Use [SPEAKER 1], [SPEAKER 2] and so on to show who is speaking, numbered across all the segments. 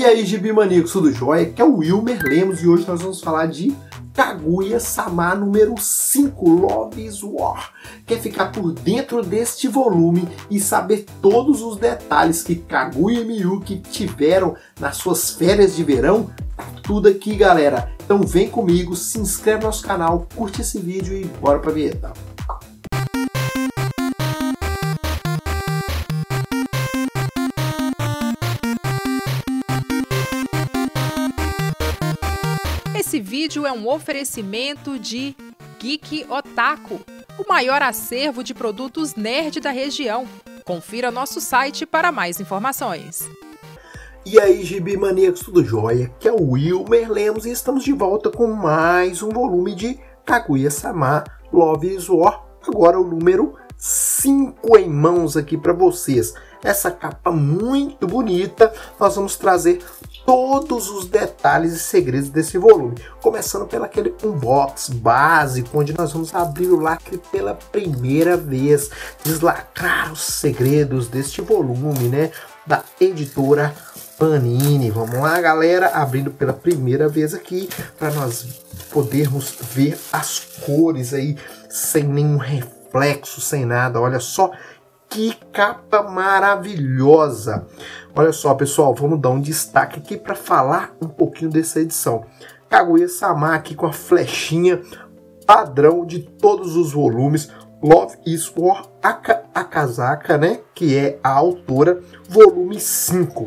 [SPEAKER 1] E aí, Gibi Maníacos, tudo jóia? Aqui é o Wilmer Lemos e hoje nós vamos falar de Kaguya-sama número 5, Love is War. Quer ficar por dentro deste volume e saber todos os detalhes que Kaguya e Miyuki tiveram nas suas férias de verão? Tá tudo aqui, galera. Então vem comigo, se inscreve no nosso canal, curte esse vídeo e bora pra vinheta.
[SPEAKER 2] Esse vídeo é um oferecimento de Geek Otaku, o maior acervo de produtos nerd da região. Confira nosso site para mais informações.
[SPEAKER 1] E aí, Gibi Maníacos, tudo jóia? Aqui é o Wilmer Lemos e estamos de volta com mais um volume de Kaguya-sama Love is War, agora o número 5 em mãos aqui para vocês. Essa capa muito bonita, nós vamos trazer todos os detalhes e segredos desse volume, começando pelo aquele unbox básico, onde nós vamos abrir o lacre pela primeira vez, deslacrar os segredos deste volume, né, da editora Panini. Vamos lá, galera, abrindo pela primeira vez aqui, para nós podermos ver as cores aí, sem nenhum reflexo, sem nada. Olha só que capa maravilhosa! Olha só, pessoal, vamos dar um destaque aqui para falar um pouquinho dessa edição. Kaguya-sama aqui com a flechinha padrão de todos os volumes. Love is War Akazaka, né, que é a autora, volume 5.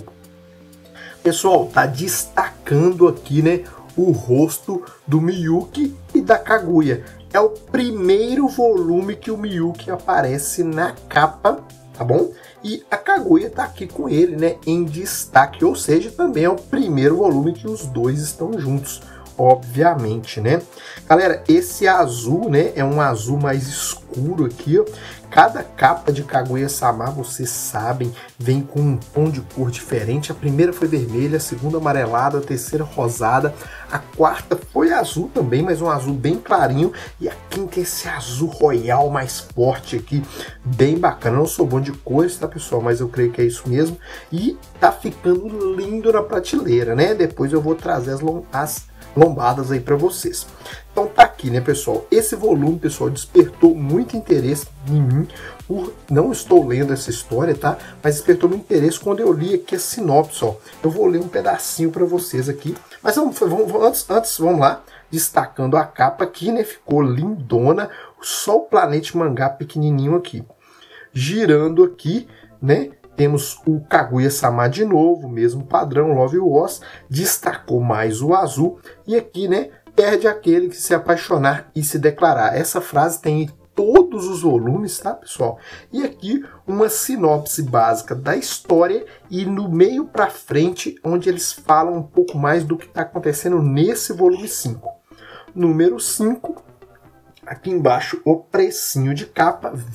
[SPEAKER 1] Pessoal, tá destacando aqui, né, o rosto do Miyuki e da Kaguya. É o primeiro volume que o Miyuki aparece na capa, tá bom? E a Kaguya tá aqui com ele, né, em destaque, ou seja, também é o primeiro volume que os dois estão juntos, obviamente, né? Galera, esse azul, né, é um azul mais escuro aqui, ó. Cada capa de Kaguya-sama, vocês sabem, vem com um tom de cor diferente. A primeira foi vermelha, a segunda amarelada, a terceira rosada, a quarta foi azul também, mas um azul bem clarinho, e a quinta é esse azul royal mais forte aqui, bem bacana. Eu não sou bom de cores, tá, pessoal, mas eu creio que é isso mesmo, e tá ficando lindo na prateleira, né? Depois eu vou trazer as lombadas aí para vocês. Então tá aqui, né, pessoal? Esse volume, pessoal, despertou muito interesse em mim. Não estou lendo essa história, tá? Mas despertou muito interesse quando eu li aqui a sinopse, ó. Eu vou ler um pedacinho para vocês aqui. Mas antes, vamos lá, destacando a capa aqui, né? Ficou lindona. Só o Planet Mangá pequenininho aqui. Girando aqui, né? Temos o Kaguya-sama de novo, mesmo padrão, Love Wars, destacou mais o azul, e aqui, né, perde aquele que se apaixonar e se declarar. Essa frase tem em todos os volumes, tá, pessoal? E aqui uma sinopse básica da história e no meio para frente, onde eles falam um pouco mais do que está acontecendo nesse volume 5. Número 5. Aqui embaixo o precinho de capa, R$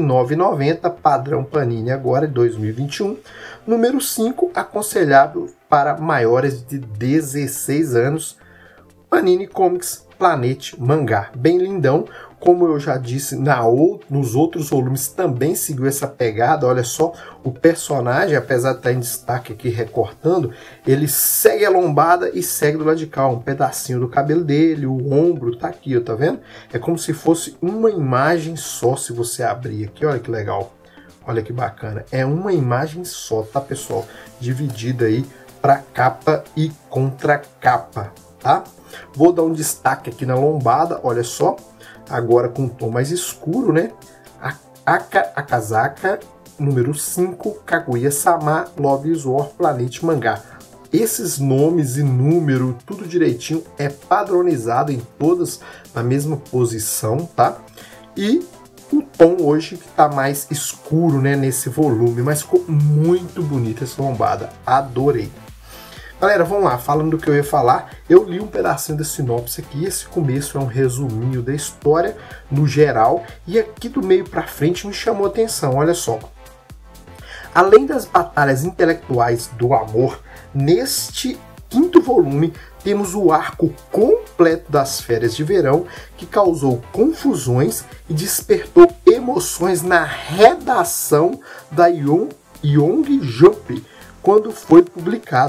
[SPEAKER 1] 29,90, padrão Panini agora, 2021. Número 5, aconselhável para maiores de 16 anos, Panini Comics Planet Mangá. Bem lindão, como eu já disse, nos outros volumes também seguiu essa pegada. Olha só, o personagem, apesar de estar em destaque aqui recortando, ele segue a lombada e segue do lado de cá, um pedacinho do cabelo dele, o ombro tá aqui, ó, tá vendo? É como se fosse uma imagem só, se você abrir aqui, olha que legal, olha que bacana. É uma imagem só, tá, pessoal? Dividida aí para capa e contra capa, tá? Vou dar um destaque aqui na lombada, olha só, agora com um tom mais escuro, né? Akazaka, número 5, Kaguya-sama, Love is War, Planet Mangá. Esses nomes e número, tudo direitinho, é padronizado em todas na mesma posição, tá? E o tom hoje que tá mais escuro, né, nesse volume, mas ficou muito bonita essa lombada, adorei. Galera, vamos lá, falando do que eu ia falar, eu li um pedacinho da sinopse aqui, esse começo é um resuminho da história no geral, e aqui do meio para frente me chamou a atenção, olha só. Além das batalhas intelectuais do amor, neste quinto volume temos o arco completo das férias de verão, que causou confusões e despertou emoções na redação da Young Jump quando foi publicado.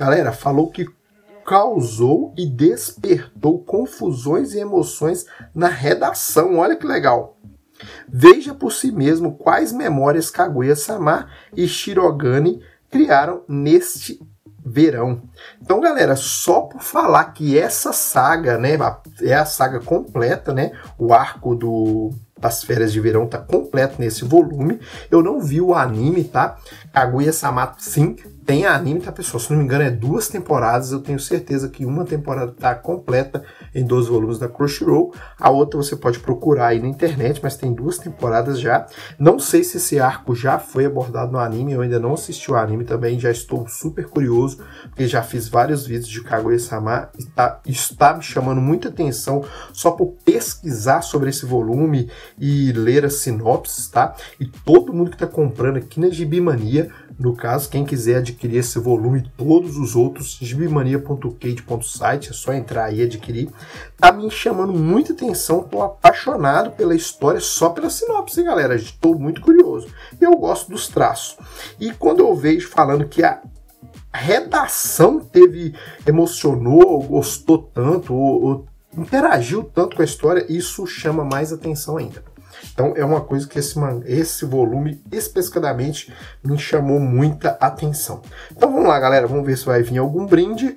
[SPEAKER 1] Galera, falou que causou e despertou confusões e emoções na redação. Olha que legal. Veja por si mesmo quais memórias Kaguya-sama e Shirogane criaram neste verão. Então, galera, só por falar que essa saga, né, é a saga completa, né, o arco das férias de verão tá completo nesse volume. Eu não vi o anime, tá? Kaguya-sama, sim, tem anime, tá, pessoal? Se não me engano, é 2 temporadas. Eu tenho certeza que uma temporada tá completa em 2 volumes da Crunchyroll. A outra você pode procurar aí na internet, mas tem 2 temporadas já. Não sei se esse arco já foi abordado no anime. Eu ainda não assisti o anime também. Já estou super curioso, porque já fiz vários vídeos de Kaguya-sama e isso tá me chamando muita atenção só por pesquisar sobre esse volume e ler as sinopses, tá? E todo mundo que tá comprando aqui na Gibi Mania, no caso, quem quiser adquirir esse volume e todos os outros, gibimania.cade.site, é só entrar aí e adquirir. Tá me chamando muita atenção, tô apaixonado pela história só pela sinopse, galera. Estou muito curioso. E eu gosto dos traços. E quando eu vejo falando que a redação emocionou, gostou tanto, ou interagiu tanto com a história, isso chama mais atenção ainda. Então é uma coisa que esse volume especificadamente me chamou muita atenção. Então vamos lá, galera, vamos ver se vai vir algum brinde.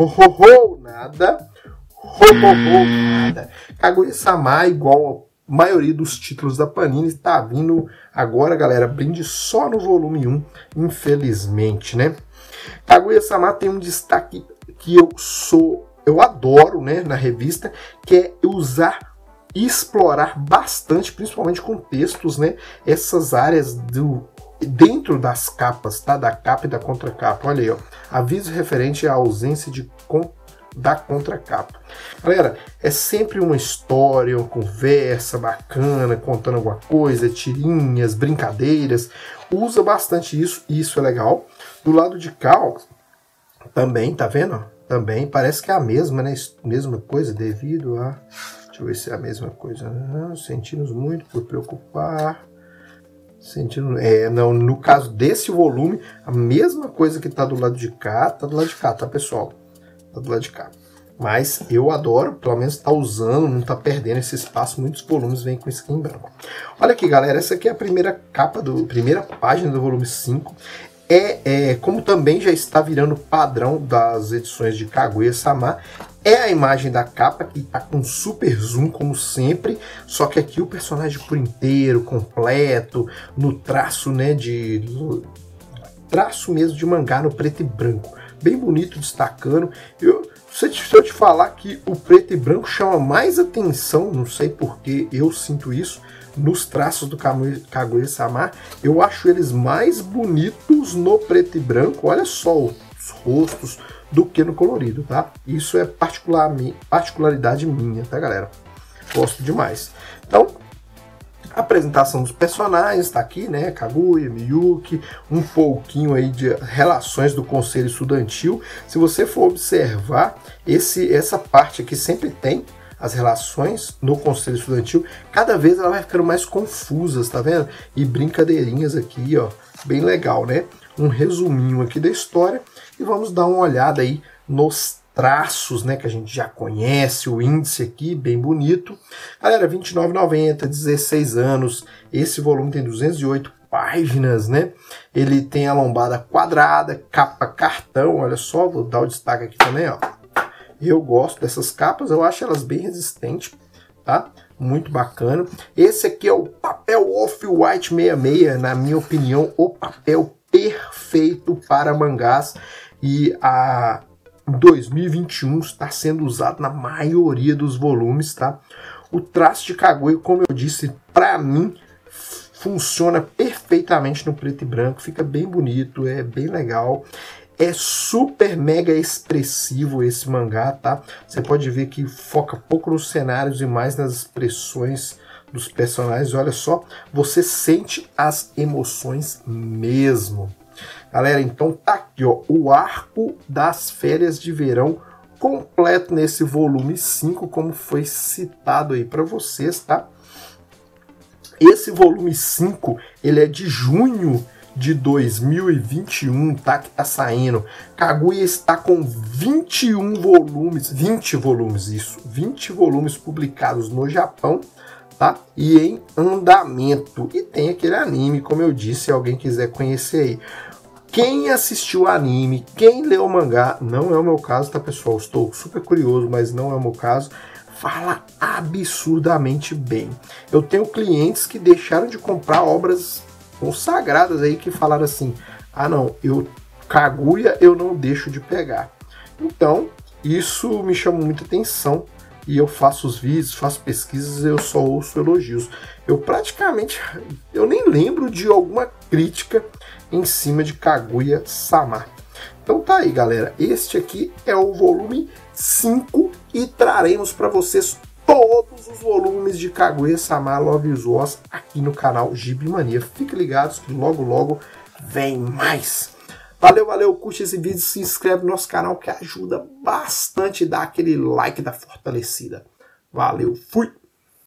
[SPEAKER 1] Nada. Nada. Kaguya-sama, igual a maioria dos títulos da Panini, está vindo agora, galera, brinde só no volume 1, infelizmente, né? Kaguya-sama tem um destaque que eu adoro, né, na revista, que é usar e explorar bastante, principalmente com textos, né, essas áreas dentro das capas, tá? Da capa e da contracapa. Olha aí, ó. Aviso referente à ausência da contracapa. Galera, é sempre uma história, uma conversa bacana, contando alguma coisa, tirinhas, brincadeiras. Usa bastante isso, e isso é legal. Do lado de cá, ó, também, tá vendo? Também parece que é a mesma, né? Mesma coisa, devido a... Deixa eu ver se é a mesma coisa. Sentimos muito por preocupar. Não, no caso desse volume, a mesma coisa que tá do lado de cá, tá do lado de cá, tá, pessoal? Tá do lado de cá. Mas eu adoro, pelo menos tá usando, não tá perdendo esse espaço. Muitos volumes vêm com isso aqui em branco. Olha aqui, galera, essa aqui é a primeira página do volume 5. Como também já está virando padrão das edições de Kaguya-sama, é a imagem da capa, que está com super zoom, como sempre, só que aqui o personagem por inteiro, completo, no traço, né, traço mesmo de mangá no preto e branco. Bem bonito, destacando. Se eu te falar que o preto e branco chama mais atenção, não sei porque eu sinto isso, nos traços do Kaguya-sama, eu acho eles mais bonitos no preto e branco, olha só os rostos, do que no colorido, tá? Isso é particularidade minha, tá, galera? Gosto demais. Então, a apresentação dos personagens tá aqui, né? Kaguya, Miyuki, um pouquinho aí de relações do conselho estudantil. Se você for observar, essa parte aqui sempre tem as relações no conselho estudantil, cada vez ela vai ficando mais confusas, tá vendo? E brincadeirinhas aqui, ó, bem legal, né? Um resuminho aqui da história e vamos dar uma olhada aí nos traços, né, que a gente já conhece, o índice aqui, bem bonito. Galera, R$ 29,90, 16 anos, esse volume tem 208 páginas, né? Ele tem a lombada quadrada, capa cartão, olha só, vou dar o destaque aqui também, ó. Eu gosto dessas capas, eu acho elas bem resistentes, tá? Muito bacana. Esse aqui é o papel Off-White 66, na minha opinião, o papel perfeito para mangás, e em 2021 está sendo usado na maioria dos volumes, tá? O traço de Kaguya, como eu disse, para mim funciona perfeitamente no preto e branco, fica bem bonito, é bem legal. É super mega expressivo esse mangá, tá? Você pode ver que foca pouco nos cenários e mais nas expressões dos personagens. Olha só, você sente as emoções mesmo. Galera, então tá aqui, ó, o arco das férias de verão completo nesse volume 5, como foi citado aí para vocês, tá? Esse volume 5, ele é de junho de 2021, tá? Que tá saindo. Kaguya está com 21 volumes, 20 volumes, isso, 20 volumes publicados no Japão, tá? E em andamento. E tem aquele anime, como eu disse, se alguém quiser conhecer aí. Quem assistiu o anime, quem leu o mangá, não é o meu caso, tá, pessoal? Estou super curioso, mas não é o meu caso. Fala absurdamente bem. Eu tenho clientes que deixaram de comprar obras consagradas aí, que falaram assim: ah não, Kaguya eu não deixo de pegar. Então, isso me chama muita atenção. E eu faço os vídeos, faço pesquisas, eu só ouço elogios. Eu nem lembro de alguma crítica em cima de Kaguya-sama. Então tá aí, galera. Este aqui é o volume 5 e traremos para vocês todos os volumes de Kaguya-sama Love is War aqui no canal Gibi Mania. Fiquem ligados que logo logo vem mais. Valeu, valeu, curte esse vídeo, se inscreve no nosso canal que ajuda bastante, dá aquele like da fortalecida. Valeu, fui!